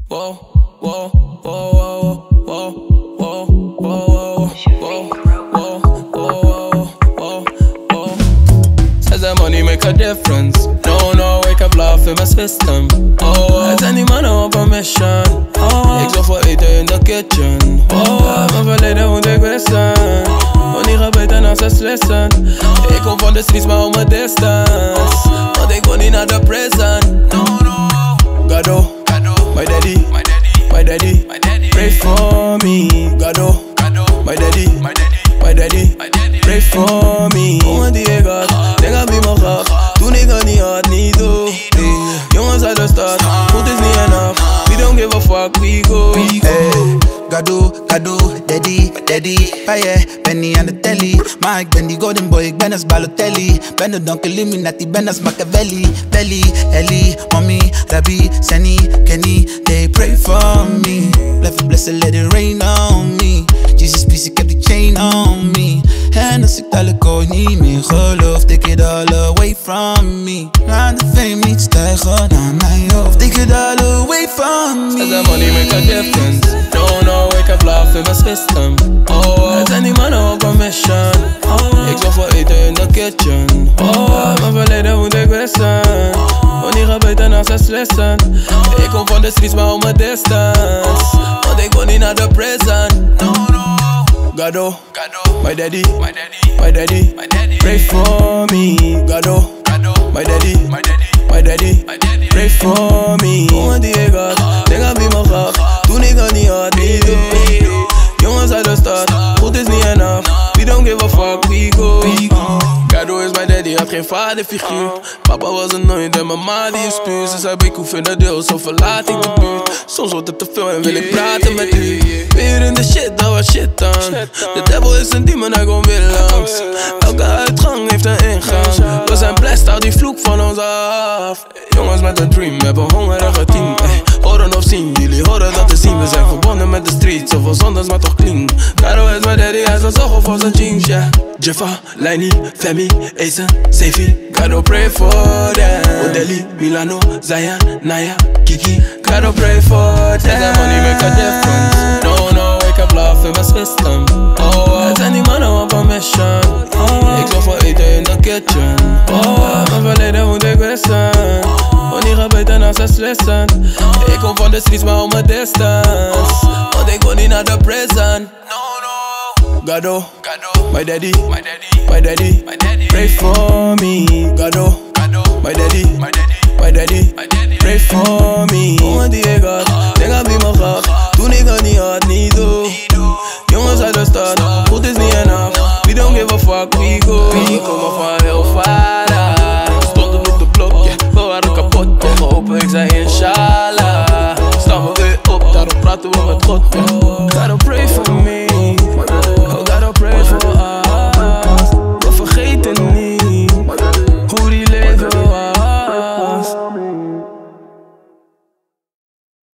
Wow, wow, wow, wow, wow, wow, wow, wow, wow, wow, wow. Says that money make a difference. No, wake up laugh in my system. Het zijn die mannen op een mission. Ik zorg voor eten in de kitchen. Mijn verleden moet ik wissen. Wanneer ga beter naar ze slissen. Ik kom van de streets maar om mijn distance. Want ik wil niet naar de prison. Gado, my daddy, pray for me. Gado, my daddy, pray for me. Jongen die ik had, denk aan wie me gaf. Toen ik het niet had, niet doe. Jongens uit de stad, goed is niet enough. We don't give a fuck, we go. Hey, Gado, daddy. Paye, Benny aan de telly. Maar ik ben die golden boy, ik ben als Balotelli. Ben de Don Illuminati, ben als Machiavelli. Belly, Ellie, mommy, Rabbi, Senny, Kenny. They pray for me. Blijf blessed, let it rain on me. Jesus, please, ik heb die chain on me. En als ik dadelijk ooit niet meer geloof, take it all away from me. Aan de fame niet stijgen naar mijn hoofd, take it all away from me. Says that money make a difference. No, wake up laugh in my system. Het zijn die mannen op een mission. Ik zorg voor eten in de kitchen. Mijn verleden moet ik wissen. Wanneer ga beter naar ze slissen. Ik kom van de streets maar om mijn distance. Want ik wil niet naar de prison. Gado, my daddy, pray for me. Gado, my daddy, pray for me. Jongen die ik had, denk aan wie me gaf. Toen ik het niet had, niet doe. Jongens uit de stad, goed is niet enough. We don't give a fuck, we go. Gado is my daddy, had geen vaderfiguur. Papa was er nooit en mama die is puur. Ze zei ik hoef in de deel, zo verlaat ik de buurt. Soms wordt het te veel en wil ik praten met u. Weer in de shit, dat was shit dan. De devil is een demon, hij komt weer langs. Elke uitgang heeft een ingang. We zijn blessed, hou die vloek van ons af. Jongens met een dream, hebben een hongerige team. Horen of zien, jullie horen dat te zien. We zijn verbonden met de streets, zoveel zondags maar toch clean. Gado is my daddy, hij zal zorgen voor zijn jeans, yeah. Jeffa, Laini, Femi, Asen, Sefi. Gado pray for them. Odeli, Milano, Zayan, Naya, Kiki. Gado pray for them. Says that money make a difference. No, wake up laugh in my system. Het zijn die mannen op een mission. Ik zorg voor eten in de kitchen. Mijn verleden moet ik wissen. Wanneer ga beter naar ze slissen. Ik kom van de streets maar om mijn distance. Want ik wil niet naar de prison. Gado, my daddy, pray for me. Gado, my daddy, pray for me. Jongen die ik had, denk aan wie me gaf. Toen ik het niet had, niet doe. Jongens uit de stad, goed is niet enough. We don't give a fuck, we go. We komen van heel ver. Stonden op de blok, yeah. We waren kapot, ogen open, ik zei inshallah.